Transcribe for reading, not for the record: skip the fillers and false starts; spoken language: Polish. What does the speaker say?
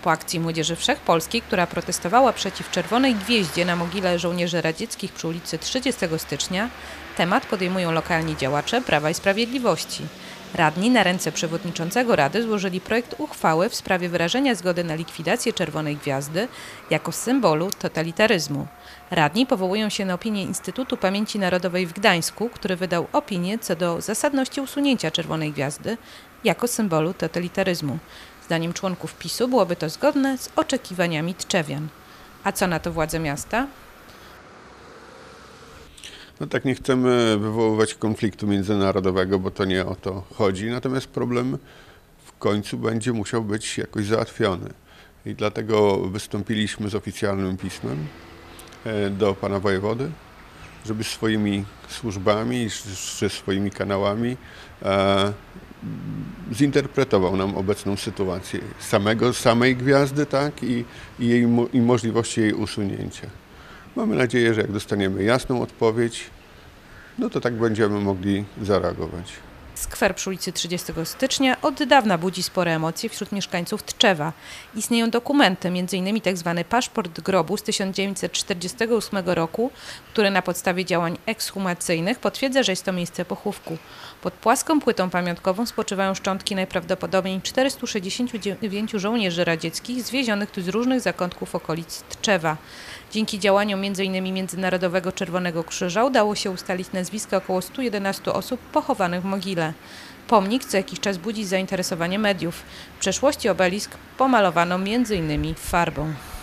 Po akcji Młodzieży Wszechpolskiej, która protestowała przeciw Czerwonej Gwieździe na mogile żołnierzy radzieckich przy ulicy 30 stycznia, temat podejmują lokalni działacze Prawa i Sprawiedliwości. Radni na ręce przewodniczącego Rady złożyli projekt uchwały w sprawie wyrażenia zgody na likwidację Czerwonej Gwiazdy jako symbolu totalitaryzmu. Radni powołują się na opinię Instytutu Pamięci Narodowej w Gdańsku, który wydał opinię co do zasadności usunięcia Czerwonej Gwiazdy jako symbolu totalitaryzmu. Zdaniem członków PiS-u byłoby to zgodne z oczekiwaniami tczewian. A co na to władze miasta? No tak, nie chcemy wywoływać konfliktu międzynarodowego, bo to nie o to chodzi. Natomiast problem w końcu będzie musiał być jakoś załatwiony. I dlatego wystąpiliśmy z oficjalnym pismem do pana wojewody, żeby swoimi służbami czy swoimi kanałami zinterpretował nam obecną sytuację samej gwiazdy, tak, i możliwości jej usunięcia. Mamy nadzieję, że jak dostaniemy jasną odpowiedź, no to tak będziemy mogli zareagować. Skwer przy ulicy 30 stycznia od dawna budzi spore emocje wśród mieszkańców Tczewa. Istnieją dokumenty, m.in. tzw. paszport grobu z 1948 roku, który na podstawie działań ekshumacyjnych potwierdza, że jest to miejsce pochówku. Pod płaską płytą pamiątkową spoczywają szczątki najprawdopodobniej 469 żołnierzy radzieckich zwiezionych tu z różnych zakątków okolic Tczewa. Dzięki działaniom m.in. Międzynarodowego Czerwonego Krzyża udało się ustalić nazwiska około 111 osób pochowanych w mogile. Pomnik co jakiś czas budzi zainteresowanie mediów. W przeszłości obelisk pomalowano m.in. farbą.